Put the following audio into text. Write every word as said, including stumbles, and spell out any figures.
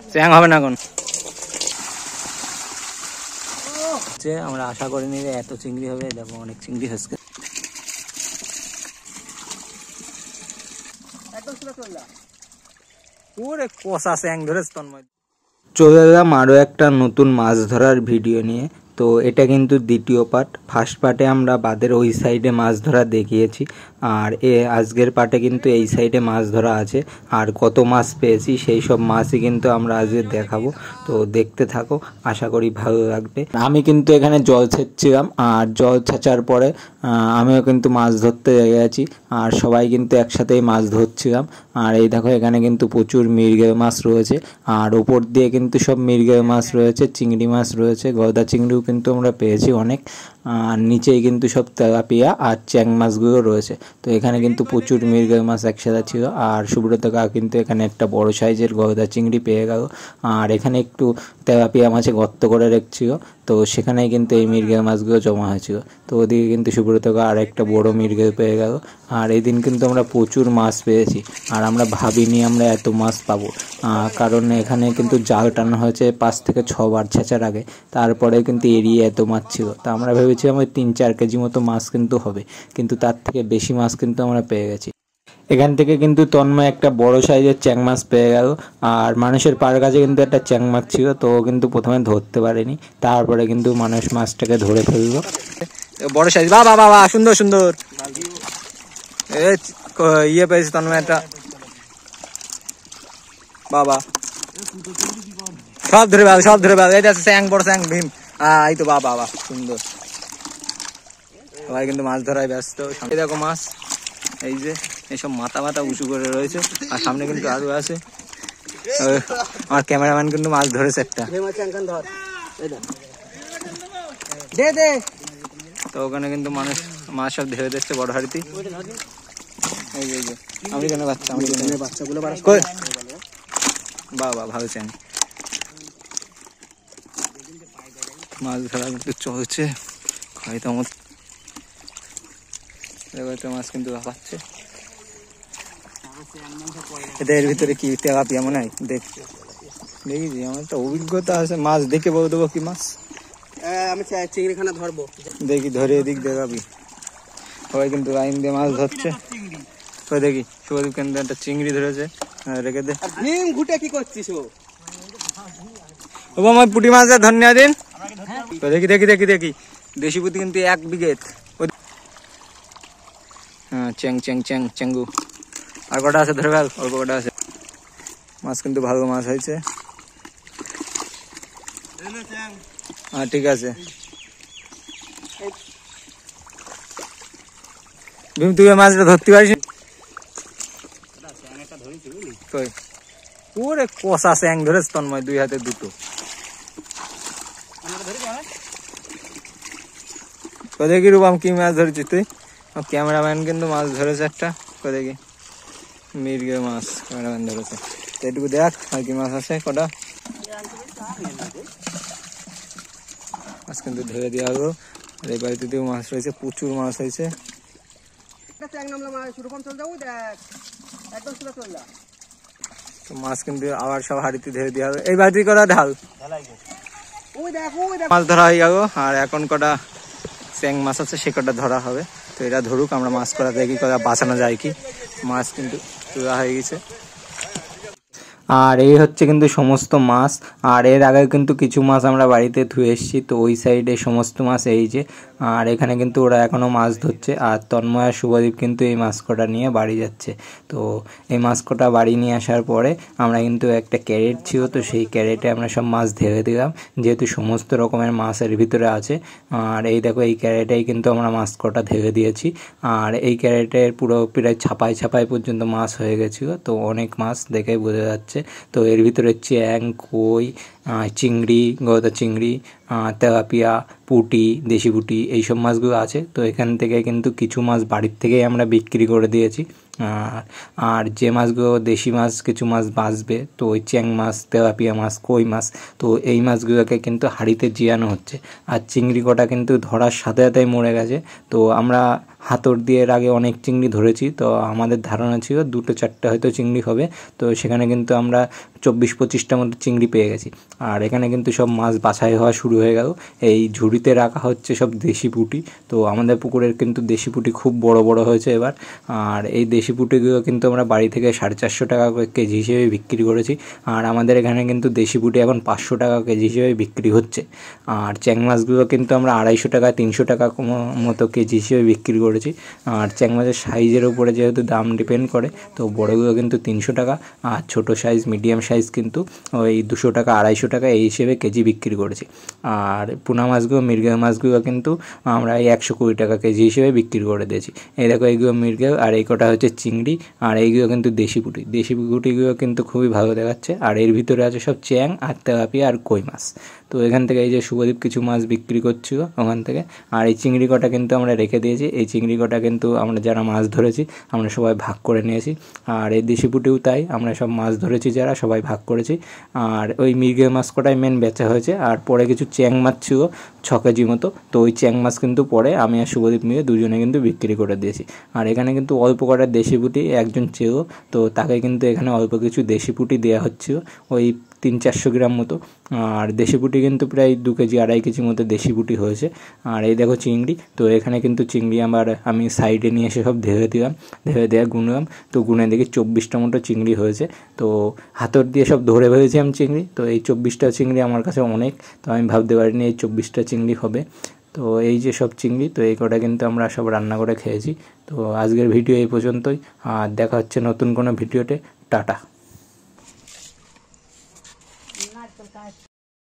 চ্যাং হবে না এখন। আমরা আশা করিনি যে এত চিংড়ি হবে, দেখো অনেক চিংড়ি হচ্ছে। ওরে কষা চ্যাং ধরেছে তন্ময়। চলে এলাম আরও একটা নতুন মাছ ধরার ভিডিও নিয়ে। তো এটা কিন্তু দ্বিতীয় পার্ট। ফার্স্ট পার্টে আমরা বাদের ওই সাইডে মাছ ধরা দেখিয়েছি, আর এ আজকের পার্টে কিন্তু এই সাইডে মাছ ধরা আছে। আর কত মাছ পেয়েছি সেই সব মাছই কিন্তু আমরা আজকে দেখাবো। তো দেখতে থাকো, আশা করি ভালো লাগবে। আমি কিন্তু এখানে জল ছেঁচছিলাম, আর জল ছেঁচার পরে আমিও কিন্তু মাছ ধরতে গেছি, আর সবাই কিন্তু একসাথেই মাছ ধরছিলাম। আর এই দেখো এখানে কিন্তু প্রচুর মৃগেল মাছ রয়েছে, আর উপর দিয়ে কিন্তু সব মৃগেল মাছ রয়েছে, চিংড়ি মাছ রয়েছে, গলদা চিংড়িও কিন্তু আমরা পেয়েছি অনেক। আর নিচেই কিন্তু সব তেলাপিয়া আর চ্যাং মাছগুলো রয়েছে। তো এখানে কিন্তু প্রচুর মৃগেল মাছ একসাথে ছিল। আর সুব্রত কাকা কিন্তু এখানে একটা বড় সাইজের গলদা চিংড়ি পেয়ে গেল। আর এখানে একটু তেলাপিয়া মাছে গর্ত করে রেখেছিল, তো সেখানেই কিন্তু এই মৃগেল মাছগুলো জমা হয়েছিল। তো ওদিকে কিন্তু সুব্রত কাকা আর একটা বড় মৃগেল পেয়ে গেল। আর এই দিন কিন্তু আমরা প্রচুর মাছ পেয়েছি, আর আমরা ভাবিনি আমরা এত মাছ পাবো, কারণ এখানে কিন্তু জাল টানা হয়েছে পাঁচ থেকে ছবার ছেঁচার আগে, তারপরে কিন্তু এরিয়ে এত মাছ ছিল। তা আমরা ভেবেছিলাম ওই তিন চার কেজি মতো মাছ কিন্তু হবে, কিন্তু তার থেকে বেশি মাছ কিন্তু আমরা পেয়ে গেছি। এখান থেকে কিন্তু তন্ময় একটা বড় সাইজের চ্যাং মাছ পেয়ে গেল। আর মানুষের পার কাছে কিন্তু একটা চ্যাং মাছ ছিল, তো ও কিন্তু প্রথমে ধরতে পারেনি, তারপরে কিন্তু মানুষ মাছটাকে ধরে ফেললো। বড় সাইজ, বাবা বাবা সুন্দর সুন্দর ইয়ে পেয়েছে তন্ময় একটা, বাবা সব ধরে ফেল সব ধরে ফেল। এটা আছে চ্যাং, বড় চ্যাং ভীম। আহ এই তো বাবা বাবা সুন্দর। সবাই কিন্তু মাছ ধরায় ব্যস্ত। এই দেখো মাছ, এই যে এইসব মাথা মাথা উঁচু করে রয়েছে, আর সামনে কিন্তু আরো আছে। আমার ক্যামেরাম্যান কিন্তু মাছ ধরেছে একটা। তো ওখানে কিন্তু মানুষ মাছ সব ধরে দিচ্ছে বড় হাড়িতে। এই যে আমি কেন বাচ্চা, আমি বাচ্চাগুলো বাবা ভালো চ্যাং। মাছ ধরা কিন্তু চলছে, হয়তো আমার মাছ কিন্তু পাচ্ছে। এর ভিতরে কি তেলাপিয়া মনে হয়, দেখ দেখি আমার তো অভিজ্ঞতা আছে, মাছ দেখে বলে দেবো কি মাছ। আমি চিংড়িখানা ধরবো, দেখি ধরে এদিক দেখাবি। সবাই কিন্তু লাইন দিয়ে মাছ ধরছে। ওই দেখি শুভদীপ কিন্তু একটা চিংড়ি ধরেছে, রেখে দে। ঘুটে কি করছিস? ও আমার পুঁটি মাছ ধন্যবাদ দিন। দেখি দেখি দেখি দেখি দেশি পুঁটি কিন্তু এক বিঘে। হ্যাঁ চ্যাং চ্যাং চ্যাং চ্যাঙ্গু। আর কটা আছে ধরে ফেল, অল্প কটা আছে। মাছ কিন্তু ভালো মাছ হয়েছে। হ্যাঁ ঠিক আছে। ভীম তুই মাছটা ধরতে পারিস? ওরে কষা চ্যাং ধরেছে তন্ময়, দুই হাতে দুটো। দেখি রূপম কি মাছ ধরেছিস তুই? ক্যামেরাম্যান কিন্তু মাছ ধরেছে একটা, দেখি মৃগেল মাছ ক্যামেরাম্যান ধরেছে। এটুকু দেখ আর কি মাছ আছে কটা। মাছ কিন্তু ধরে দেওয়া হলো। আর এই বাড়িতেও মাছ রয়েছে, প্রচুর মাছ হয়েছে। তো মাছ কিন্তু আবার সব হাড়িতে ধরে দেওয়া হবে। এই বাড়িতে কটা ঢাল মাছ ধরা হয়ে গেল। আর এখন কটা চ্যাং মাছ আছে সে কটা ধরা হবে। তো এরা ধরুক, আমরা মাছ করা দেখি কটা বাঁচানো যায় কি। মাছ কিন্তু তোলা হয়ে গেছে। আর এই হচ্ছে কিন্তু সমস্ত মাছ। আর এর আগে কিন্তু কিছু মাছ আমরা বাড়িতে ধুয়ে এসেছি। তো ওই সাইডে সমস্ত মাছ এই যে। আর এখানে কিন্তু ওরা এখনও মাছ ধরছে। আর তন্ময় আর শুভদীপ কিন্তু এই মাছ কটা নিয়ে বাড়ি যাচ্ছে। তো এই মাছ কটা বাড়ি নিয়ে আসার পরে আমরা কিন্তু একটা ক্যারেট ছিল, তো সেই ক্যারেটে আমরা সব মাছ ঢেলে দিলাম, যেহেতু সমস্ত রকমের মাছের ভিতরে আছে। আর এই দেখো এই ক্যারেটেই কিন্তু আমরা মাছ কটা ঢেলে দিয়েছি। আর এই ক্যারেটের পুরো প্রায় ছাপাই ছাপাই পর্যন্ত মাছ হয়ে গেছিলো। তো অনেক মাছ দেখে বোঝা যাচ্ছে। তো এর ভিতরে চ্যাং, কই, চিংড়ি, গলদা চিংড়ি, তেলাপিয়া, পুঁটি, দেশি পুঁটি এইসব মাছগুলো আছে। তো এখান থেকে কিন্তু কিছু মাছ বাড়ির থেকেই আমরা বিক্রি করে দিয়েছি। আর আর যে মাছগুলো দেশি মাছ কিছু মাছ বাঁচবে, তো ওই চ্যাং মাছ, তেলাপিয়া মাছ, কই মাছ, তো এই মাছগুলোকে কিন্তু হাঁড়িতে জিয়ানো হচ্ছে। আর চিংড়ি কটা কিন্তু ধরার সাথে সাথেই মরে গেছে। তো আমরা হাতর দিয়ে এর আগে অনেক চিংড়ি ধরেছি, তো আমাদের ধারণা ছিল দুটো চারটে হয়তো চিংড়ি হবে, তো সেখানে কিন্তু আমরা চব্বিশ পঁচিশটা মতো চিংড়ি পেয়ে গেছি। আর এখানে কিন্তু সব মাছ বাছাই হওয়া শুরু হয়ে গেল। এই ঝুড়িতে রাখা হচ্ছে সব দেশি পুঁটি। তো আমাদের পুকুরের কিন্তু দেশি পুঁটি খুব বড় বড় হয়েছে এবার। আর এই দেশি পুঁটিগুলো কিন্তু আমরা বাড়ি থেকে সাড়ে চারশো টাকা করে কেজি হিসেবে বিক্রি করেছি। আর আমাদের এখানে কিন্তু দেশি পুঁটি এখন পাঁচশো টাকা কেজি হিসেবে বিক্রি হচ্ছে। আর চ্যাং মাছগুলো কিন্তু আমরা আড়াইশো টাকা তিনশো টাকা মতো কেজি হিসেবে বিক্রি করেছি। আর চ্যাং মাছের সাইজের উপরে যেহেতু দাম ডিপেন্ড করে, তো বড়গুলো কিন্তু তিনশো টাকা, আর ছোটো সাইজ মিডিয়াম সাইজ কিন্তু ওই দুশো টাকা আড়াইশো টাকা এই হিসেবে কেজি বিক্রি করেছি। আর পোনা মাছগুলো মৃগেল মাছগুলো কিন্তু আমরা এই একশো কুড়ি টাকা কেজি হিসেবে বিক্রি করে দিয়েছি। এই দেখো এইগুলো মৃগেল, আর এই কটা হচ্ছে চিংড়ি, আর এইগুলো কিন্তু দেশি পুঁটি। দেশি পুঁটিগুলো কিন্তু খুবই ভালো দেখাচ্ছে। আর এর ভিতরে আছে সব চ্যাং আর তেলাপিয়া আর কই মাছ। তো এখান থেকে এই যে শুভদীপ কিছু মাছ বিক্রি করছিল ওখান থেকে। আর এই চিংড়ি কটা কিন্তু আমরা রেখে দিয়েছি। এই চিংড়ি কটা কিন্তু আমরা যারা মাছ ধরেছি আমরা সবাই ভাগ করে নিয়েছি। আর এই দেশি পুঁটিও তাই, আমরা সব মাছ ধরেছি যারা সবাই ভাগ করেছি। আর ওই মৃগেল মাছ কটাই মেন বেচা হয়েছে। আর পরে কিছু চ্যাং মাছ ছিল ছ কেজি মতো, তো ওই চ্যাং মাছ কিন্তু পরে আমি আর শুভদীপ মিলে দুজনে কিন্তু বিক্রি করে দিয়েছি। আর এখানে কিন্তু অল্প কটা দেশি পুঁটি একজন চেয়েও, তো তাকে কিন্তু এখানে অল্প কিছু দেশি পুঁটি দেওয়া হচ্ছিল, ওই তিন চারশো গ্রাম মতো। আর দেশি পুঁটি কিন্তু প্রায় দু কেজি আড়াই কেজি মতো দেশি পুঁটি হয়েছে। আর এই দেখো চিংড়ি, তো এখানে কিন্তু চিংড়ি আবার আমি সাইডে নিয়ে এসে সব ধেয়ে দিলাম, ধেয়ে দেওয়া গুনলাম, তো গুনে দেখি চব্বিশটা মতো চিংড়ি হয়েছে। তো হাতর দিয়ে সব ধরে ফেলেছিলাম চিংড়ি, তো এই চব্বিশটা চিংড়ি আমার কাছে অনেক, তো আমি ভাবতে পারিনি এই চব্বিশটা চিংড়ি হবে। তো এই যে সব চিংড়ি, তো এই কটা কিন্তু আমরা সব রান্না করে খেয়েছি। তো আজকের ভিডিও এই পর্যন্তই, আর দেখা হচ্ছে নতুন কোনো ভিডিওতে। টাটা।